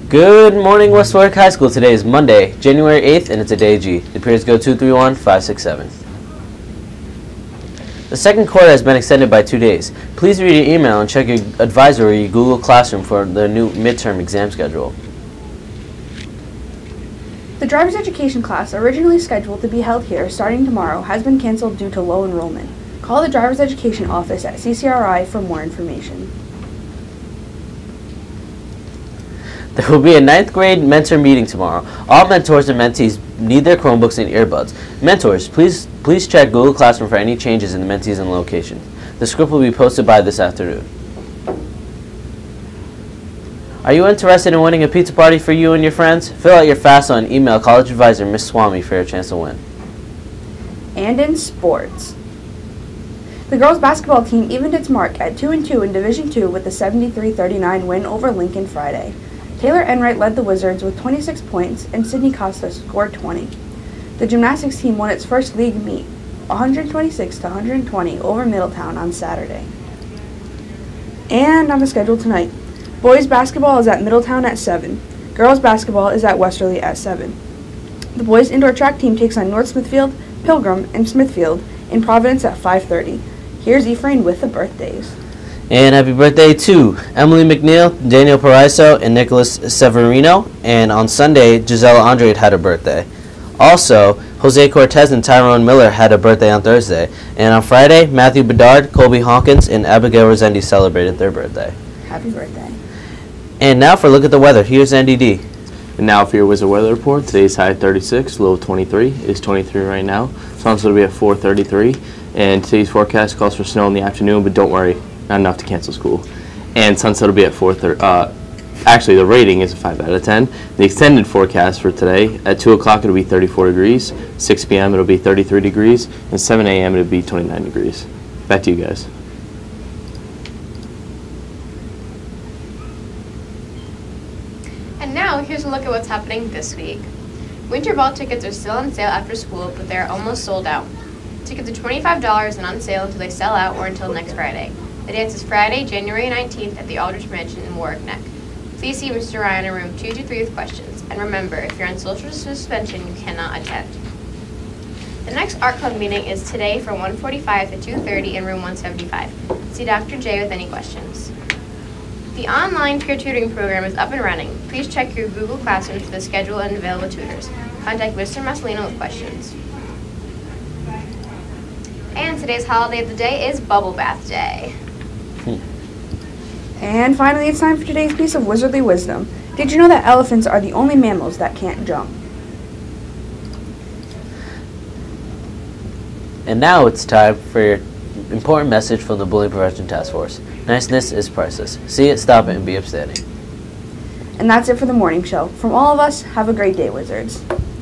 Good morning, West Warwick High School. Today is Monday, January 8th, and it's a day G. The periods go 2, 3, 1, 5, 6, 7. The second quarter has been extended by 2 days. Please read your email and check your advisor or your Google Classroom for the new midterm exam schedule. The driver's education class, originally scheduled to be held here starting tomorrow, has been canceled due to low enrollment. Call the driver's education office at CCRI for more information. There will be a 9th grade mentor meeting tomorrow. All mentors and mentees need their Chromebooks and earbuds. Mentors, please check Google Classroom for any changes in the mentees and location. The script will be posted by this afternoon. Are you interested in winning a pizza party for you and your friends? Fill out your FAFSA and email college advisor Ms. Swami for your chance to win. And in sports, the girls basketball team evened its mark at 2-2 in Division II with a 73-39 win over Lincoln Friday. Taylor Enright led the Wizards with 26 points, and Sydney Costa scored 20. The gymnastics team won its first league meet, 126-120 over Middletown on Saturday. And on the schedule tonight, boys basketball is at Middletown at 7. Girls basketball is at Westerly at 7. The boys indoor track team takes on North Smithfield, Pilgrim, and Smithfield in Providence at 5:30. Here's Ephraim with the birthdays. And happy birthday to Emily McNeil, Daniel Paraiso, and Nicholas Severino. And on Sunday, Gisela Andrade had a birthday. Also, Jose Cortez and Tyrone Miller had a birthday on Thursday. And on Friday, Matthew Bedard, Colby Hawkins, and Abigail Rosendi celebrated their birthday. Happy birthday. And now for a look at the weather. Here's NDD. And now for your Wizard Weather Report. Today's high 36, low 23. It's 23 right now. Sun's going to be at 4:33. And today's forecast calls for snow in the afternoon, but don't worry, not enough to cancel school. And sunset will be at 4:30. Actually, the rating is a 5 out of 10. The extended forecast for today, at 2 o'clock it'll be 34 degrees, 6 p.m. it'll be 33 degrees, and 7 a.m. it'll be 29 degrees. Back to you guys. And now, here's a look at what's happening this week. Winter ball tickets are still on sale after school, but they're almost sold out. Tickets are $25 and on sale until they sell out or until next Friday. The dance is Friday, January 19th at the Aldrich Mansion in Warwick Neck. Please see Mr. Ryan in room 223 with questions. And remember, if you're on social suspension, you cannot attend. The next art club meeting is today from 1:45 to 2:30 in room 175. See Dr. J with any questions. The online peer tutoring program is up and running. Please check your Google Classroom for the schedule and available tutors. Contact Mr. Maslino with questions. And today's holiday of the day is Bubble Bath Day. And finally, it's time for today's piece of wizardly wisdom. Did you know that elephants are the only mammals that can't jump? And now it's time for your important message from the Bullying Prevention Task Force. Niceness is priceless. See it, stop it, and be upstanding. And that's it for the morning show. From all of us, have a great day, Wizards.